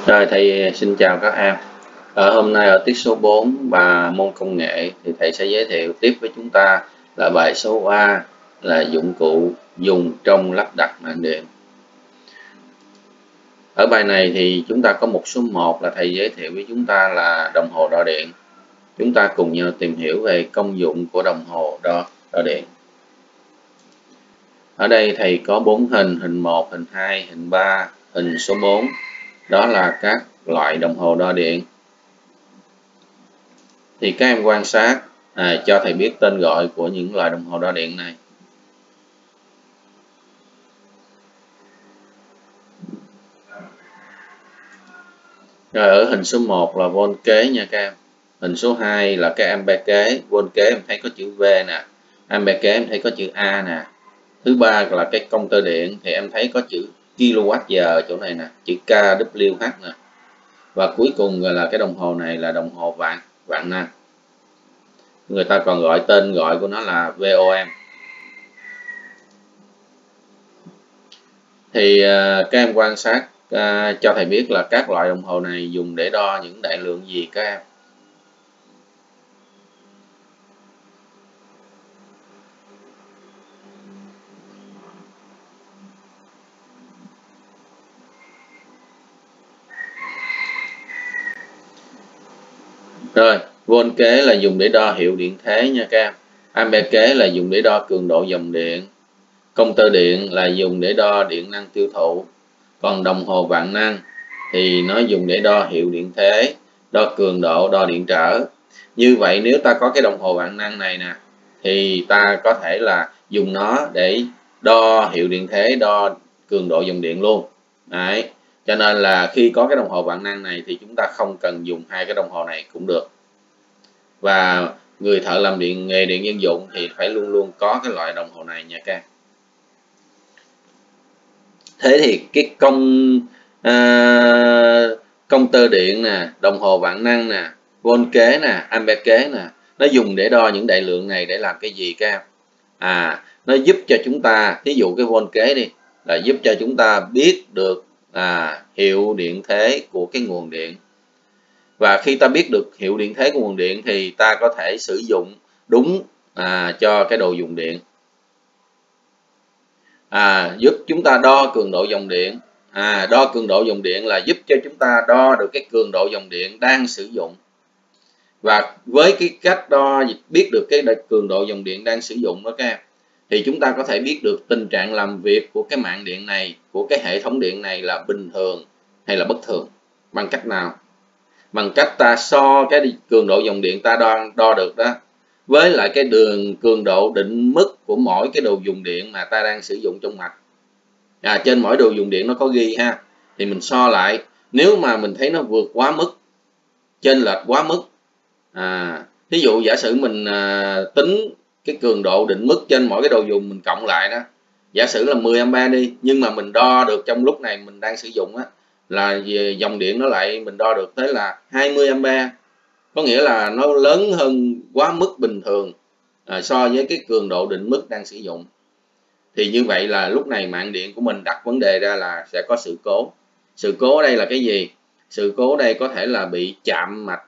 Rồi thầy xin chào các em. Hôm nay ở tiết số 4 và môn công nghệ thì thầy sẽ giới thiệu tiếp với chúng ta là bài số A là dụng cụ dùng trong lắp đặt mạng điện. Ở bài này thì chúng ta có mục số 1 là thầy giới thiệu với chúng ta là đồng hồ đo điện. Chúng ta cùng nhau tìm hiểu về công dụng của đồng hồ đo điện. Ở đây thầy có 4 hình, hình 1, hình 2, hình 3, hình số 4. Đó là các loại đồng hồ đo điện. Thì các em quan sát cho thầy biết tên gọi của những loại đồng hồ đo điện này. Rồi ở hình số 1 là volt kế nha các em. Hình số 2 là cái ampere kế. Volt kế em thấy có chữ V nè. Ampere kế em thấy có chữ A nè. Thứ ba là cái công tơ điện thì em thấy có chữ kWh chỗ này nè, chữ kWh nè. Và cuối cùng là cái đồng hồ này là đồng hồ vạn năng. Người ta còn gọi tên gọi của nó là VOM. Thì các em quan sát cho thầy biết là các loại đồng hồ này dùng để đo những đại lượng gì các em. Rồi, volt kế là dùng để đo hiệu điện thế nha các em. Ampere kế là dùng để đo cường độ dòng điện. Công tơ điện là dùng để đo điện năng tiêu thụ. Còn đồng hồ vạn năng thì nó dùng để đo hiệu điện thế, đo cường độ, đo điện trở. Như vậy nếu ta có cái đồng hồ vạn năng này nè thì ta có thể là dùng nó để đo hiệu điện thế, đo cường độ dòng điện luôn. Đấy. Cho nên là khi có cái đồng hồ vạn năng này thì chúng ta không cần dùng hai cái đồng hồ này cũng được. Và người thợ làm nghề điện dân dụng thì phải luôn luôn có cái loại đồng hồ này nha các em. Thế thì cái công tơ điện nè, đồng hồ vạn năng nè, volt kế nè, ampere kế nè, nó dùng để đo những đại lượng này để làm cái gì các em? Nó giúp cho chúng ta, ví dụ cái volt kế đi, là giúp cho chúng ta biết được hiệu điện thế của cái nguồn điện. Và khi ta biết được hiệu điện thế của nguồn điện thì ta có thể sử dụng đúng cho cái đồ dùng điện. Giúp chúng ta đo cường độ dòng điện. Đo cường độ dòng điện là giúp cho chúng ta đo được cái cường độ dòng điện đang sử dụng. Và với cái cách đo biết được cái cường độ dòng điện đang sử dụng đó các em, thì chúng ta có thể biết được tình trạng làm việc của cái mạng điện này, của cái hệ thống điện này là bình thường hay là bất thường. Bằng cách nào? Bằng cách ta so cái cường độ dòng điện ta đo được đó với lại cái đường cường độ định mức của mỗi cái đồ dùng điện mà ta đang sử dụng trong mạch. Trên mỗi đồ dùng điện nó có ghi ha, thì mình so lại, nếu mà mình thấy nó vượt quá mức, chênh lệch quá mức, ví dụ giả sử mình tính cái cường độ định mức trên mỗi cái đồ dùng mình cộng lại đó, giả sử là 10 A đi, nhưng mà mình đo được trong lúc này mình đang sử dụng á là dòng điện nó lại mình đo được tới là 20 A, có nghĩa là nó lớn hơn quá mức bình thường so với cái cường độ định mức đang sử dụng. Thì như vậy là lúc này mạng điện của mình đặt vấn đề ra là sẽ có sự cố. Sự cố ở đây là cái gì? Sự cố ở đây có thể là bị chạm mạch,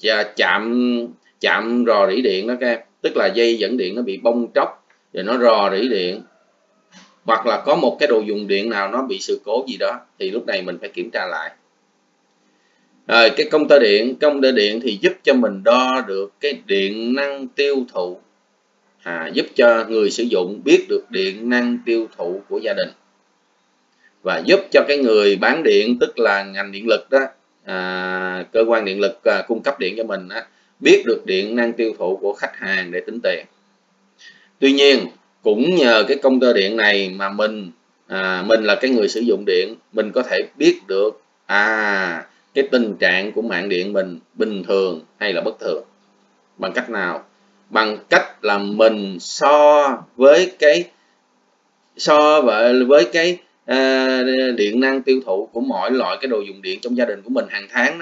chạm rò rỉ điện đó các em, tức là dây dẫn điện nó bị bong tróc rồi nó rò rỉ điện, hoặc là có một cái đồ dùng điện nào nó bị sự cố gì đó thì lúc này mình phải kiểm tra lại. Rồi cái công tơ điện thì giúp cho mình đo được cái điện năng tiêu thụ, giúp cho người sử dụng biết được điện năng tiêu thụ của gia đình, và giúp cho cái người bán điện, tức là ngành điện lực đó, cơ quan điện lực cung cấp điện cho mình đó, biết được điện năng tiêu thụ của khách hàng để tính tiền. Tuy nhiên cũng nhờ cái công tơ điện này mà mình là cái người sử dụng điện, mình có thể biết được cái tình trạng của mạng điện mình bình thường hay là bất thường. Bằng cách nào? Bằng cách là mình so với cái điện năng tiêu thụ của mỗi loại cái đồ dùng điện trong gia đình của mình hàng tháng đó,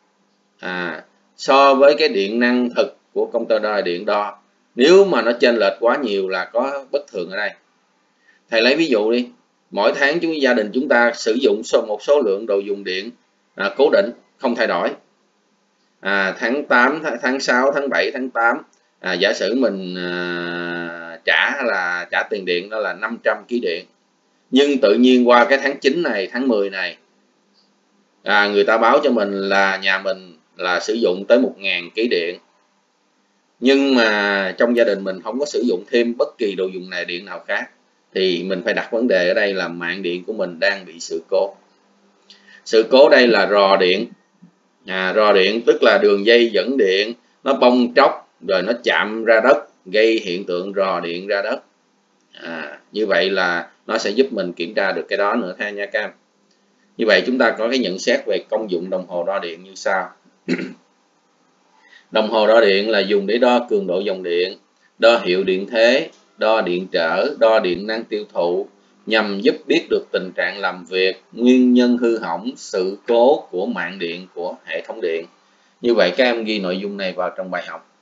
so với cái điện năng thực của công tơ đo điện đo. Nếu mà nó chênh lệch quá nhiều là có bất thường ở đây. Thầy lấy ví dụ đi, mỗi tháng gia đình chúng ta sử dụng một số lượng đồ dùng điện cố định không thay đổi. Tháng 8, tháng 6, tháng 7, tháng 8, giả sử mình trả tiền điện đó là 500 kg điện, nhưng tự nhiên qua cái tháng 9 này, tháng 10 này, người ta báo cho mình là nhà mình là sử dụng tới 1.000 kg điện, nhưng mà trong gia đình mình không có sử dụng thêm bất kỳ đồ dùng này điện nào khác, thì mình phải đặt vấn đề ở đây là mạng điện của mình đang bị sự cố. Sự cố đây là rò điện. Rò điện tức là đường dây dẫn điện nó bong tróc rồi nó chạm ra đất, gây hiện tượng rò điện ra đất. Như vậy là nó sẽ giúp mình kiểm tra được cái đó nữa ha nha các em. Như vậy chúng ta có cái nhận xét về công dụng đồng hồ đo điện như sau. Đồng hồ đo điện là dùng để đo cường độ dòng điện, đo hiệu điện thế, đo điện trở, đo điện năng tiêu thụ, nhằm giúp biết được tình trạng làm việc, nguyên nhân hư hỏng, sự cố của mạng điện của hệ thống điện. Như vậy các em ghi nội dung này vào trong bài học.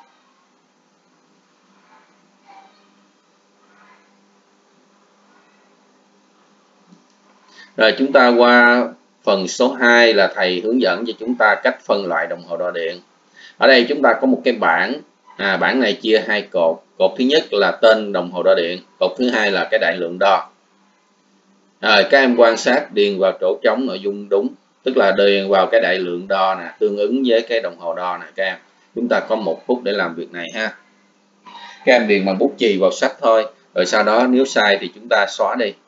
Rồi chúng ta qua phần số 2 là thầy hướng dẫn cho chúng ta cách phân loại đồng hồ đo điện. Ở đây chúng ta có một cái bảng, bảng này chia hai cột. Cột thứ nhất là tên đồng hồ đo điện, cột thứ hai là cái đại lượng đo. Rồi các em quan sát điền vào chỗ trống nội dung đúng, tức là điền vào cái đại lượng đo nè, tương ứng với cái đồng hồ đo nè các em. Chúng ta có 1 phút để làm việc này ha. Các em điền bằng bút chì vào sách thôi, rồi sau đó nếu sai thì chúng ta xóa đi.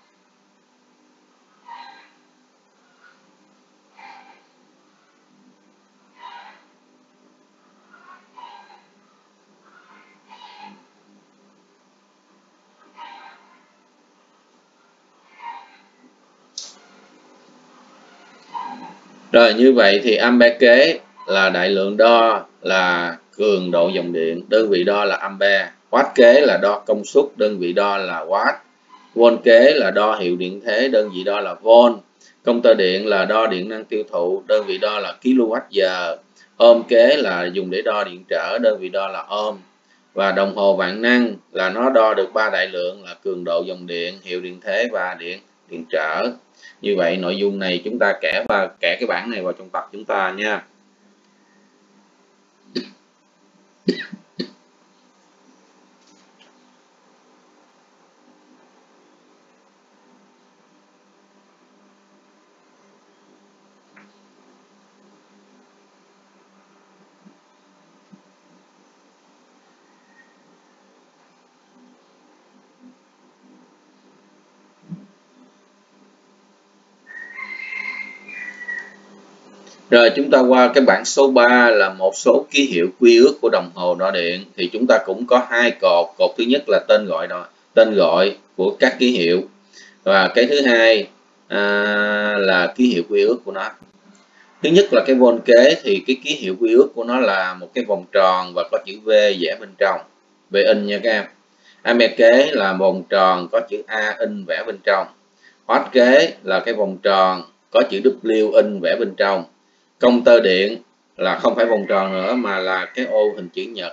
Rồi như vậy thì ampe kế là đại lượng đo là cường độ dòng điện, đơn vị đo là ampe. Watt kế là đo công suất, đơn vị đo là watt. Volt kế là đo hiệu điện thế, đơn vị đo là volt. Công tơ điện là đo điện năng tiêu thụ, đơn vị đo là kWh. Ohm kế là dùng để đo điện trở, đơn vị đo là ohm. Và đồng hồ vạn năng là nó đo được 3 đại lượng là cường độ dòng điện, hiệu điện thế và điện trở. Như vậy nội dung này chúng ta kẻ cái bảng này vào trong tập chúng ta nha. Rồi chúng ta qua cái bảng số 3 là một số ký hiệu quy ước của đồng hồ đo điện. Thì chúng ta cũng có hai cột. Cột thứ nhất là tên gọi của các ký hiệu. Và cái thứ hai là ký hiệu quy ước của nó. Thứ nhất là cái volt kế thì cái ký hiệu quy ước của nó là một cái vòng tròn và có chữ V vẽ bên trong. V in nha các em. Ampe kế là vòng tròn có chữ A in vẽ bên trong. Watt kế là cái vòng tròn có chữ W in vẽ bên trong. Công tơ điện là không phải vòng tròn nữa mà là cái ô hình chữ nhật.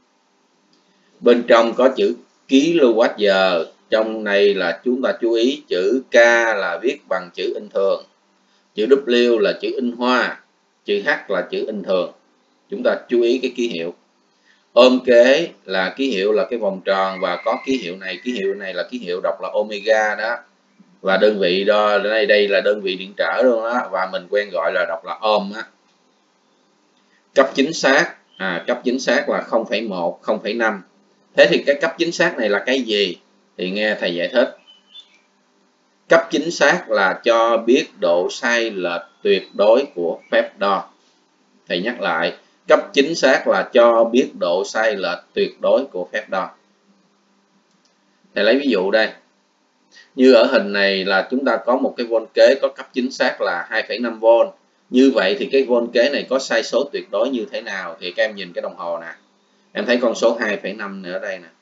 Bên trong có chữ kWh. Trong này là chúng ta chú ý chữ K là viết bằng chữ in thường. Chữ W là chữ in hoa. Chữ H là chữ in thường. Chúng ta chú ý cái ký hiệu. Ohm kế là ký hiệu là cái vòng tròn và có ký hiệu này là ký hiệu đọc là omega đó. Và đơn vị đo đây là đơn vị điện trở luôn đó, và mình quen gọi là đọc là ohm á. Cấp chính xác là 0,1, 0,5. Thế thì cái cấp chính xác này là cái gì? Thì nghe thầy giải thích. Cấp chính xác là cho biết độ sai lệch tuyệt đối của phép đo. Thầy nhắc lại, cấp chính xác là cho biết độ sai lệch tuyệt đối của phép đo. Thầy lấy ví dụ đây. Như ở hình này là chúng ta có một cái volt kế có cấp chính xác là 2,5V. Như vậy thì cái volt kế này có sai số tuyệt đối như thế nào? Thì các em nhìn cái đồng hồ nè. Em thấy con số 2,5 nữa ở đây nè.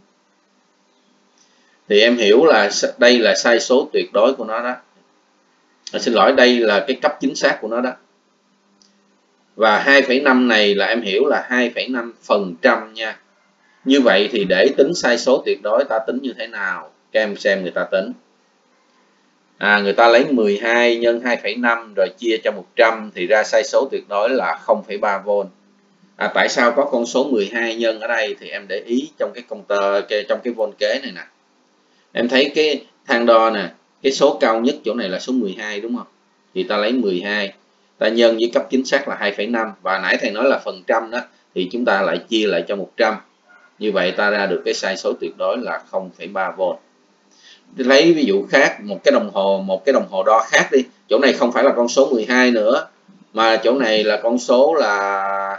Thì em hiểu là đây là sai số tuyệt đối của nó đó. Xin lỗi, đây là cái cấp chính xác của nó đó. Và 2,5 này là em hiểu là 2,5% nha. Như vậy thì để tính sai số tuyệt đối ta tính như thế nào? Các em xem người ta tính. Người ta lấy 12 nhân 2,5 rồi chia cho 100 thì ra sai số tuyệt đối là 0,3V. Tại sao có con số 12 nhân ở đây thì em để ý trong cái công tơ trong cái vôn kế này nè. Em thấy cái thang đo nè, cái số cao nhất chỗ này là số 12 đúng không? Thì ta lấy 12, ta nhân với cấp chính xác là 2,5 và nãy thầy nói là phần trăm đó thì chúng ta lại chia lại cho 100. Như vậy ta ra được cái sai số tuyệt đối là 0,3V. Lấy ví dụ khác, một cái đồng hồ đo khác đi. Chỗ này không phải là con số 12 nữa mà chỗ này là con số là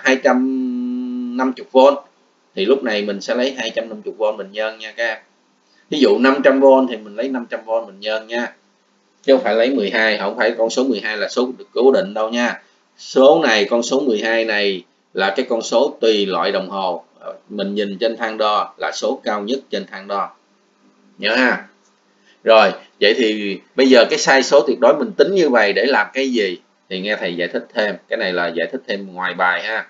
250V. Thì lúc này mình sẽ lấy 250V mình nhân nha các em. Ví dụ 500V thì mình lấy 500V mình nhân nha. Chứ không phải lấy 12, không phải con số 12 là số cố định đâu nha. Số này, con số 12 này là cái con số tùy loại đồng hồ. Mình nhìn trên thang đo là số cao nhất trên thang đo. Nhớ ha. Rồi, vậy thì bây giờ cái sai số tuyệt đối mình tính như vậy để làm cái gì? Thì nghe thầy giải thích thêm. Cái này là giải thích thêm ngoài bài ha.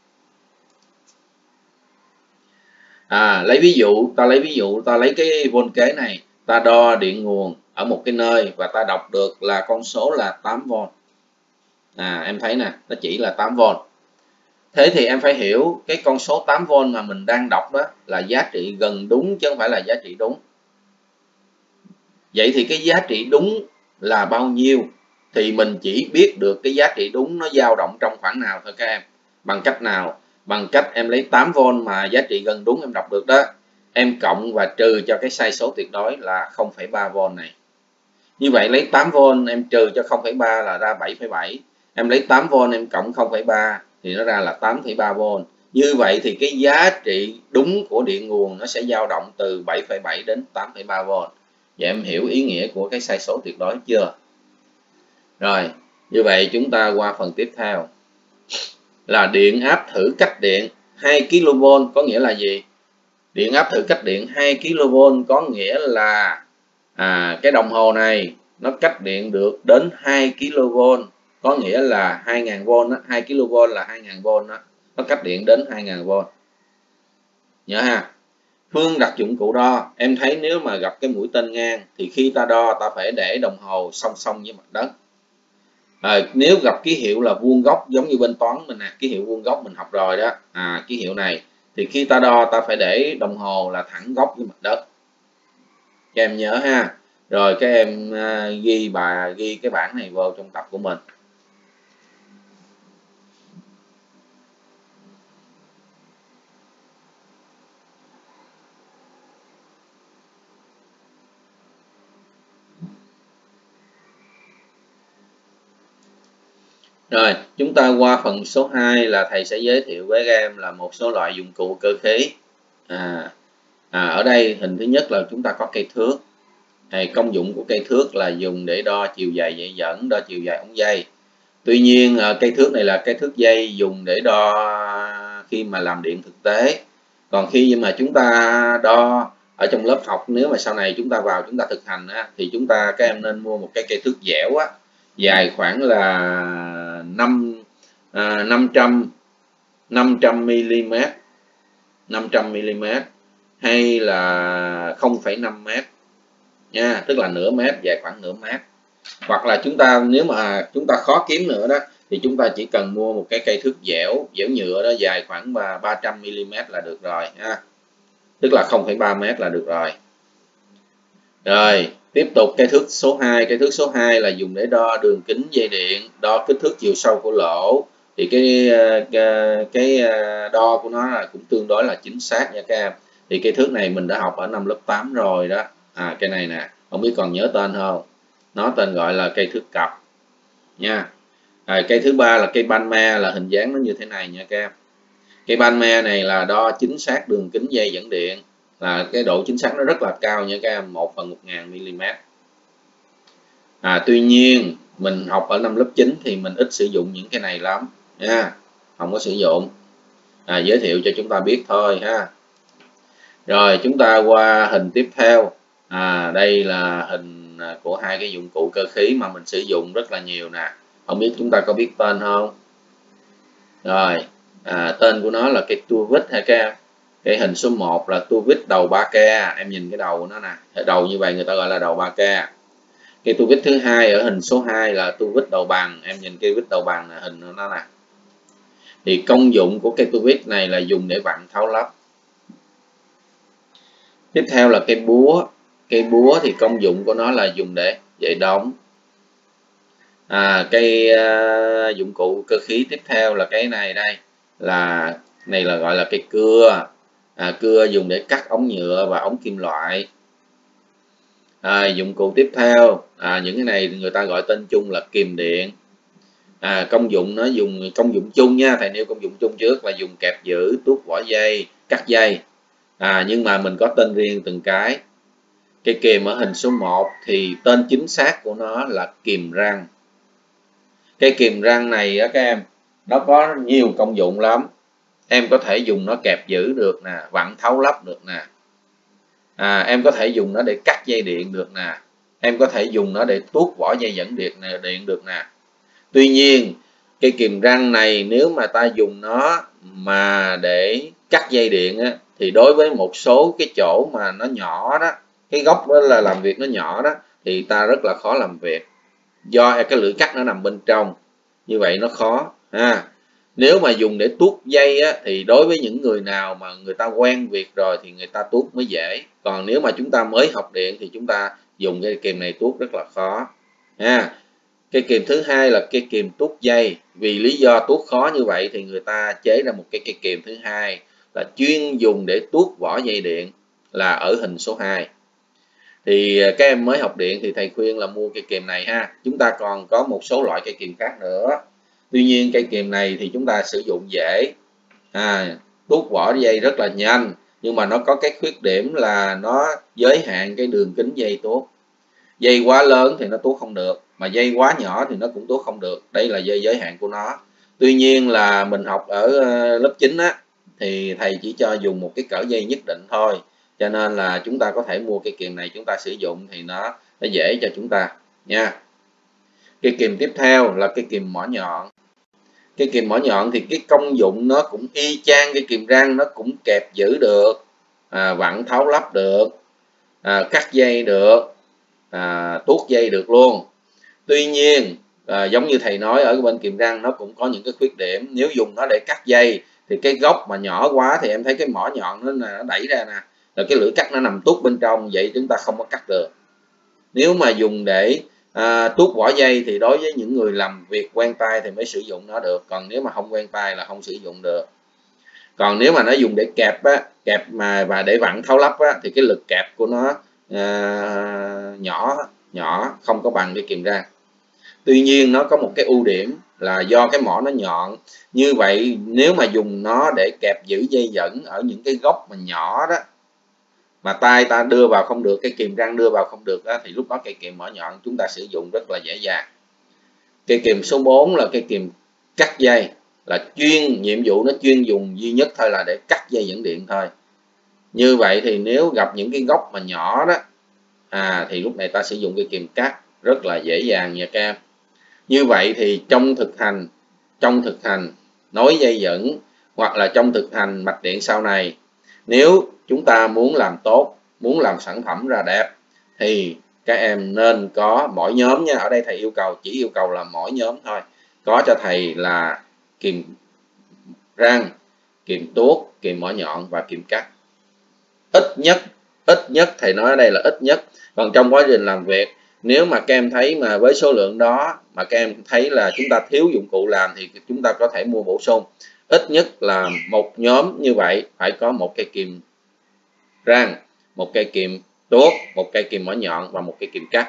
Lấy ví dụ, ta lấy cái vôn kế này, ta đo điện nguồn ở một cái nơi và ta đọc được là con số là 8V. Em thấy nè, nó chỉ là 8V. Thế thì em phải hiểu cái con số 8V mà mình đang đọc đó là giá trị gần đúng chứ không phải là giá trị đúng. Vậy thì cái giá trị đúng là bao nhiêu? Thì mình chỉ biết được cái giá trị đúng nó dao động trong khoảng nào thôi các em. Bằng cách nào? Bằng cách em lấy 8V mà giá trị gần đúng em đọc được đó. Em cộng và trừ cho cái sai số tuyệt đối là 0,3V này. Như vậy lấy 8V em trừ cho 0,3 là ra 7,7. Em lấy 8V em cộng 0,3 thì nó ra là 8,3V. Như vậy thì cái giá trị đúng của điện nguồn nó sẽ dao động từ 7,7 đến 8,3V. Vậy em hiểu ý nghĩa của cái sai số tuyệt đối chưa? Rồi, như vậy chúng ta qua phần tiếp theo. Là điện áp thử cách điện 2 kV có nghĩa là gì? Điện áp thử cách điện 2 kV có nghĩa là cái đồng hồ này nó cách điện được đến 2 kV, có nghĩa là 2000V đó, 2 kV là 2000V đó, nó cách điện đến 2000V. Nhớ ha. Phương đặt dụng cụ đo, em thấy nếu mà gặp cái mũi tên ngang thì khi ta đo ta phải để đồng hồ song song với mặt đất. Nếu gặp ký hiệu là vuông góc giống như bên toán mình nè, ký hiệu vuông góc mình học rồi đó, ký hiệu này thì khi ta đo ta phải để đồng hồ là thẳng góc với mặt đất. Các em nhớ ha. Rồi các em ghi cái bảng này vào trong tập của mình. Rồi, chúng ta qua phần số 2 là thầy sẽ giới thiệu với các em là một số loại dụng cụ cơ khí. Ở đây hình thứ nhất là chúng ta có cây thước. Công dụng của cây thước là dùng để đo chiều dài dây dẫn, đo chiều dài ống dây. Tuy nhiên cây thước này là cây thước dây dùng để đo khi mà làm điện thực tế. Còn khi mà chúng ta đo ở trong lớp học, nếu mà sau này chúng ta vào chúng ta thực hành thì các em nên mua một cái cây thước dẻo dài khoảng là 500 mm, 500 mm hay là 0,5 m nha, tức là nửa mét, dài khoảng nửa mét. Hoặc là nếu mà chúng ta khó kiếm nữa đó thì chúng ta chỉ cần mua một cái cây thước dẻo nhựa đó, dài khoảng 300 mm là được rồi ha. Tức là 0,3 m là được rồi. Rồi, tiếp tục cây thước số 2. Cây thước số 2 là dùng để đo đường kính dây điện, đo kích thước chiều sâu của lỗ. Thì cái đo của nó là cũng tương đối là chính xác nha các em. Thì cây thước này mình đã học ở năm lớp 8 rồi đó. Cây này nè, không biết còn nhớ tên không? Nó tên gọi là cây thước cặp nha. Cây thứ ba là cây ban me, là hình dáng nó như thế này nha các em. Cây ban me này là đo chính xác đường kính dây dẫn điện, là cái độ chính xác nó rất là cao nha các em, 1/1000 mm. Tuy nhiên mình học ở năm lớp 9 thì mình ít sử dụng những cái này lắm nha, không có sử dụng, giới thiệu cho chúng ta biết thôi ha. Rồi chúng ta qua hình tiếp theo. Đây là hình của hai cái dụng cụ cơ khí mà mình sử dụng rất là nhiều nè, không biết chúng ta có biết tên không? Rồi, tên của nó là cây tua vít ha các em. Cái hình số 1 là tua vít đầu 3 ke, em nhìn cái đầu của nó nè, đầu như vậy người ta gọi là đầu 3 ke. Cây tua vít thứ hai ở hình số 2 là tua vít đầu bằng. Em nhìn cây vít đầu bằng là hình nó nè. Thì công dụng của cây tua vít này là dùng để vặn tháo lắp. Tiếp theo là cây búa. Cây búa thì công dụng của nó là dùng để dễ đóng. Cây dụng cụ cơ khí tiếp theo là cái này đây, là gọi là cây cưa. Cưa dùng để cắt ống nhựa và ống kim loại. Dụng cụ tiếp theo, những cái này người ta gọi tên chung là kìm điện. Công dụng nó dùng công dụng chung nha, thầy nêu công dụng chung trước là dùng kẹp giữ, tuốt vỏ dây, cắt dây. Nhưng mà mình có tên riêng từng cái. Cây kìm ở hình số 1 thì tên chính xác của nó là kìm răng. Cây kìm răng này các em, nó có nhiều công dụng lắm. Em có thể dùng nó kẹp giữ được nè, vặn tháo lắp được nè. Em có thể dùng nó để cắt dây điện được nè. Em có thể dùng nó để tuốt vỏ dây dẫn điện được nè. Tuy nhiên, cây kìm răng này nếu mà ta dùng nó mà để cắt dây điện á, thì đối với một số cái chỗ mà nó nhỏ đó, cái góc đó là làm việc nó nhỏ đó, thì ta rất là khó làm việc. Do cái lưỡi cắt nó nằm bên trong, như vậy nó khó. Nếu mà dùng để tuốt dây á, thì đối với những người nào mà người ta quen việc rồi thì người ta tuốt mới dễ. Còn nếu mà chúng ta mới học điện thì chúng ta dùng cái kìm này tuốt rất là khó. Cây kìm thứ hai là cây kìm tuốt dây. Vì lý do tuốt khó như vậy thì người ta chế ra một cây kìm thứ hai là chuyên dùng để tuốt vỏ dây điện, là ở hình số 2. Thì các em mới học điện thì thầy khuyên là mua cây kìm này ha. Chúng ta còn có một số loại cây kìm khác nữa. Tuy nhiên cây kìm này thì chúng ta sử dụng dễ, tuốt vỏ dây rất là nhanh, nhưng mà nó có cái khuyết điểm là nó giới hạn cái đường kính dây tuốt. Dây quá lớn thì nó tuốt không được, mà dây quá nhỏ thì nó cũng tuốt không được. Đây là giới hạn của nó. Tuy nhiên là mình học ở lớp 9 á, thì thầy chỉ cho dùng một cái cỡ dây nhất định thôi. Cho nên là chúng ta có thể mua cây kìm này chúng ta sử dụng thì nó dễ cho chúng ta nha. Cây kìm tiếp theo là cây kìm mỏ nhọn. Cây kìm mỏ nhọn thì cái công dụng nó cũng y chang cây kìm răng, nó cũng kẹp giữ được, vặn tháo lắp được, cắt dây được, tuốt dây được luôn. Tuy nhiên giống như thầy nói ở bên kìm răng nó cũng có những cái khuyết điểm. Nếu dùng nó để cắt dây thì cái góc mà nhỏ quá thì em thấy cái mỏ nhọn nó đẩy ra nè, rồi cái lưỡi cắt nó nằm tuốt bên trong, vậy chúng ta không có cắt được. Nếu mà dùng để tuốt vỏ dây thì đối với những người làm việc quen tay thì mới sử dụng nó được, còn nếu mà không quen tay là không sử dụng được. Còn nếu mà nó dùng để kẹp và để vặn tháo lắp thì cái lực kẹp của nó nhỏ, không có bằng cái kìm răng. Tuy nhiên nó có một cái ưu điểm là do cái mỏ nó nhọn, như vậy nếu mà dùng nó để kẹp giữ dây dẫn ở những cái góc mà nhỏ đó, mà tay ta đưa vào không được, cái kìm răng đưa vào không được đó, thì lúc đó cây kìm mỏ nhọn chúng ta sử dụng rất là dễ dàng. Cây kìm số 4 là cây kìm cắt dây, là nhiệm vụ nó chuyên dùng duy nhất thôi là để cắt dây dẫn điện thôi. Như vậy thì nếu gặp những cái góc mà nhỏ đó, thì lúc này ta sử dụng cây kìm cắt rất là dễ dàng nha các em. Như vậy thì trong thực hành nối dây dẫn hoặc là trong thực hành mạch điện sau này, nếu chúng ta muốn làm tốt, muốn làm sản phẩm ra đẹp thì các em nên có mỗi nhóm nha. Ở đây thầy chỉ yêu cầu là mỗi nhóm thôi. Có cho thầy là kìm răng, kìm tuốt, kìm mỏ nhọn và kìm cắt. Ít nhất thầy nói ở đây là ít nhất. Còn trong quá trình làm việc, nếu mà các em thấy mà với số lượng đó mà các em thấy là chúng ta thiếu dụng cụ làm thì chúng ta có thể mua bổ sung. Ít nhất là một nhóm như vậy phải có một cây kìm răng, một cây kìm tuốt, một cây kìm mỏ nhọn và một cây kìm cắt.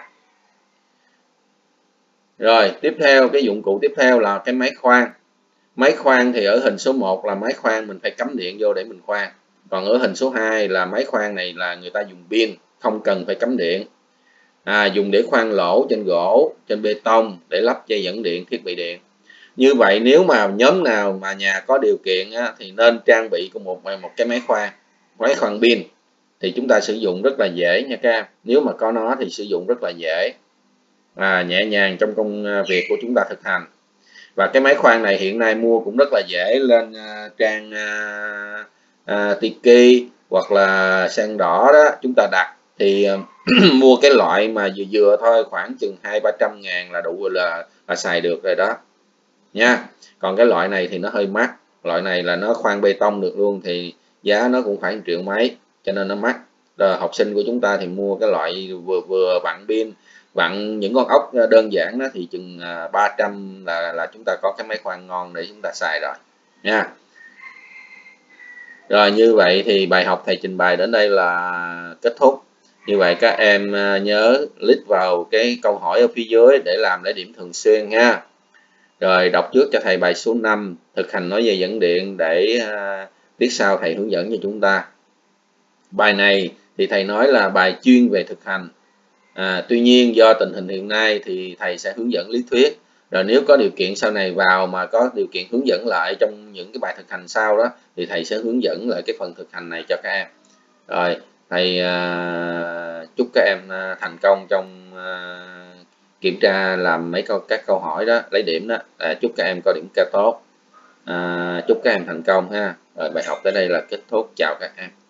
Rồi tiếp theo, cái dụng cụ tiếp theo là cái máy khoan. Máy khoan thì ở hình số 1 là máy khoan mình phải cắm điện vô để mình khoan. Còn ở hình số 2 là máy khoan này là người ta dùng pin, không cần phải cắm điện. Dùng để khoan lỗ trên gỗ, trên bê tông để lắp dây dẫn điện, thiết bị điện. Như vậy nếu mà nhóm nào mà nhà có điều kiện thì nên trang bị một cái máy khoan pin thì chúng ta sử dụng rất là dễ nha các em. Nếu mà có nó thì sử dụng rất là dễ, nhẹ nhàng trong công việc của chúng ta thực hành. Và cái máy khoan này hiện nay mua cũng rất là dễ, lên trang Tiki hoặc là Sen Đỏ đó, chúng ta đặt thì mua cái loại mà vừa vừa thôi, khoảng chừng 200-300 ngàn là đủ, là xài được rồi đó nha. Còn cái loại này thì nó hơi mắc, loại này là nó khoan bê tông được luôn, thì giá nó cũng phải 1 triệu mấy, cho nên nó mắc. Rồi học sinh của chúng ta thì mua cái loại vừa vừa vặn pin, vặn những con ốc đơn giản đó thì chừng 300 là chúng ta có cái máy khoan ngon để chúng ta xài rồi nha. Rồi như vậy thì bài học thầy trình bày đến đây là kết thúc. Như vậy các em nhớ list vào cái câu hỏi ở phía dưới để làm lấy điểm thường xuyên ha. Rồi đọc trước cho thầy bài số 5, thực hành nói về dẫn điện để tiết sau thầy hướng dẫn cho chúng ta. Bài này thì thầy nói là bài chuyên về thực hành. Tuy nhiên do tình hình hiện nay thì thầy sẽ hướng dẫn lý thuyết. Rồi nếu có điều kiện sau này vào mà có điều kiện hướng dẫn lại trong những cái bài thực hành sau đó thì thầy sẽ hướng dẫn lại cái phần thực hành này cho các em. Rồi thầy chúc các em thành công trong kiểm tra làm các câu hỏi đó, lấy điểm đó. Chúc các em có điểm cao tốt. Chúc các em thành công ha. Rồi bài học tới đây là kết thúc. Chào các em.